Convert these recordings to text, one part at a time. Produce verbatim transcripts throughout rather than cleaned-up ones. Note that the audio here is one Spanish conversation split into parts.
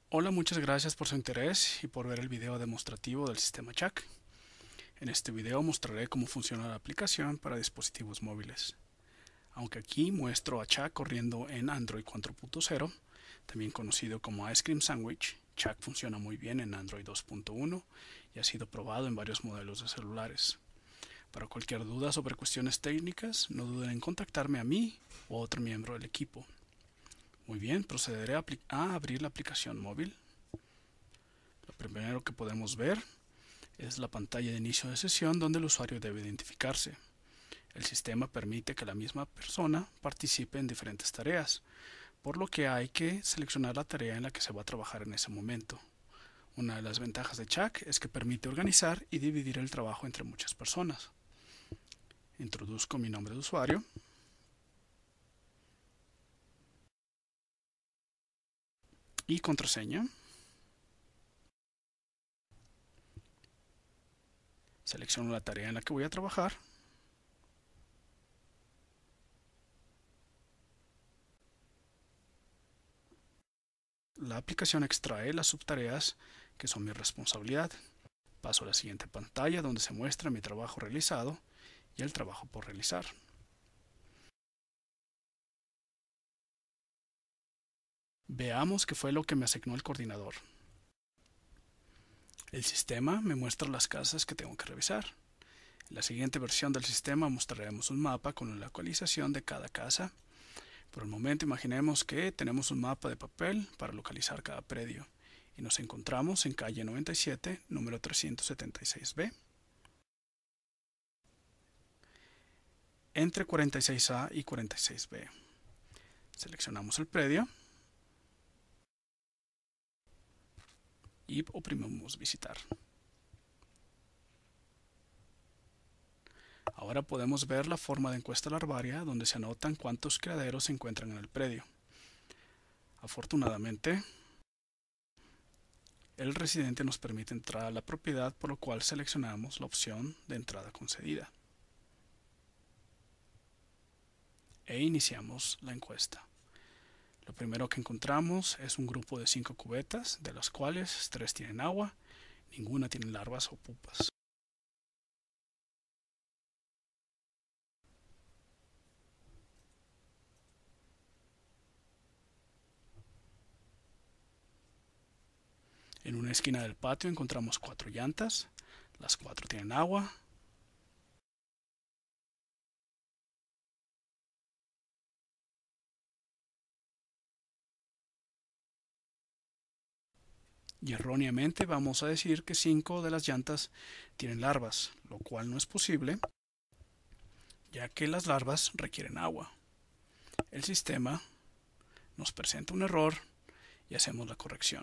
Hola, muchas gracias por su interés y por ver el video demostrativo del sistema Chuck. En este video mostraré cómo funciona la aplicación para dispositivos móviles. Aunque aquí muestro a Chuck corriendo en Android cuatro punto cero, también conocido como Ice Cream Sandwich, Chuck funciona muy bien en Android dos punto uno y ha sido probado en varios modelos de celulares. Para cualquier duda sobre cuestiones técnicas, no duden en contactarme a mí o a otro miembro del equipo. Muy bien, procederé a, a abrir la aplicación móvil. Lo primero que podemos ver es la pantalla de inicio de sesión donde el usuario debe identificarse. El sistema permite que la misma persona participe en diferentes tareas, por lo que hay que seleccionar la tarea en la que se va a trabajar en ese momento. Una de las ventajas de Chuck es que permite organizar y dividir el trabajo entre muchas personas. Introduzco mi nombre de usuario y contraseña. Selecciono la tarea en la que voy a trabajar. La aplicación extrae las subtareas que son mi responsabilidad. Paso a la siguiente pantalla donde se muestra mi trabajo realizado y el trabajo por realizar. Veamos qué fue lo que me asignó el coordinador. El sistema me muestra las casas que tengo que revisar. En la siguiente versión del sistema mostraremos un mapa con la localización de cada casa. Por el momento imaginemos que tenemos un mapa de papel para localizar cada predio y nos encontramos en calle noventa y siete, número trescientos setenta y seis B, entre cuarenta y seis A y cuarenta y seis B. Seleccionamos el predio y oprimimos visitar. Ahora podemos ver la forma de encuesta larvaria donde se anotan cuántos criaderos se encuentran en el predio. Afortunadamente, el residente nos permite entrar a la propiedad, por lo cual seleccionamos la opción de entrada concedida. E iniciamos la encuesta. Lo primero que encontramos es un grupo de cinco cubetas, de las cuales tres tienen agua, ninguna tiene larvas o pupas. En una esquina del patio encontramos cuatro llantas, las cuatro tienen agua. Y erróneamente vamos a decir que cinco de las llantas tienen larvas, lo cual no es posible, ya que las larvas requieren agua. El sistema nos presenta un error y hacemos la corrección.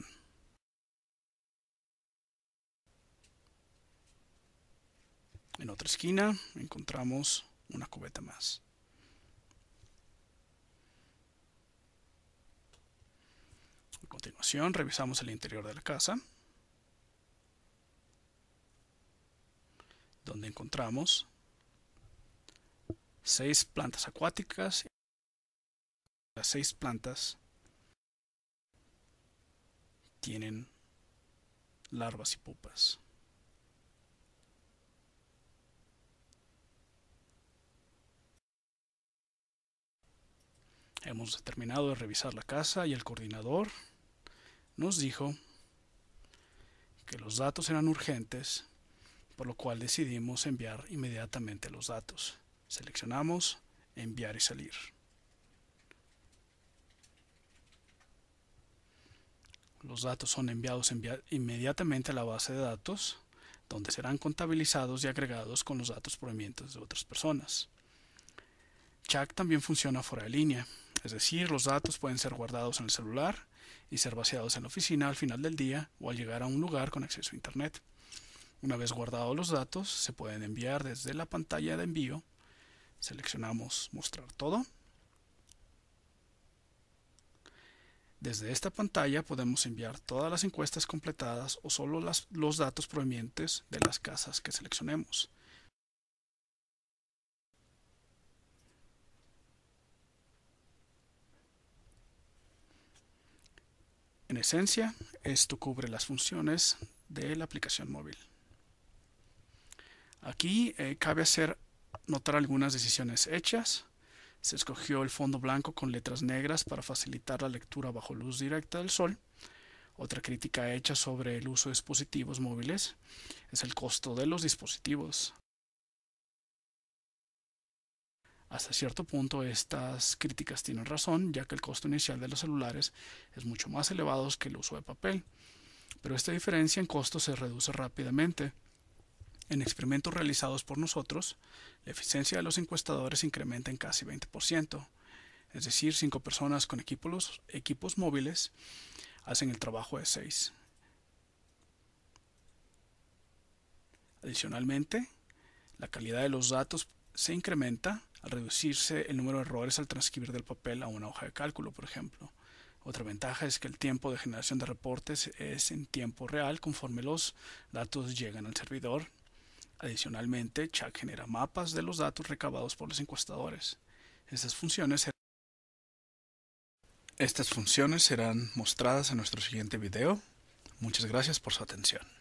En otra esquina encontramos una cubeta más. A continuación revisamos el interior de la casa, donde encontramos seis plantas acuáticas. Las seis plantas tienen larvas y pupas. Hemos terminado de revisar la casa y el coordinador nos dijo que los datos eran urgentes, por lo cual decidimos enviar inmediatamente los datos. Seleccionamos enviar y salir. Los datos son enviados inmediatamente a la base de datos, donde serán contabilizados y agregados con los datos provenientes de otras personas. Chuck también funciona fuera de línea, es decir, los datos pueden ser guardados en el celular y ser vaciados en la oficina al final del día o al llegar a un lugar con acceso a internet. Una vez guardados los datos, se pueden enviar desde la pantalla de envío. Seleccionamos mostrar todo. Desde esta pantalla podemos enviar todas las encuestas completadas o solo las, los datos provenientes de las casas que seleccionemos. En En esencia, esto cubre las funciones de la aplicación móvil. Aquí eh, cabe hacer notar algunas decisiones hechas. Se escogió el fondo blanco con letras negras para facilitar la lectura bajo luz directa del sol. Otra crítica hecha sobre el uso de dispositivos móviles es el costo de los dispositivos. Hasta cierto punto estas críticas tienen razón, ya que el costo inicial de los celulares es mucho más elevado que el uso de papel, pero esta diferencia en costo se reduce rápidamente. En experimentos realizados por nosotros, la eficiencia de los encuestadores incrementa en casi veinte por ciento, es decir, cinco personas con equipos, equipos móviles hacen el trabajo de seis. Adicionalmente, la calidad de los datos se incrementa al reducirse el número de errores al transcribir del papel a una hoja de cálculo, por ejemplo. Otra ventaja es que el tiempo de generación de reportes es en tiempo real conforme los datos llegan al servidor. Adicionalmente, Chuck genera mapas de los datos recabados por los encuestadores. Estas funciones, Estas funciones serán mostradas en nuestro siguiente video. Muchas gracias por su atención.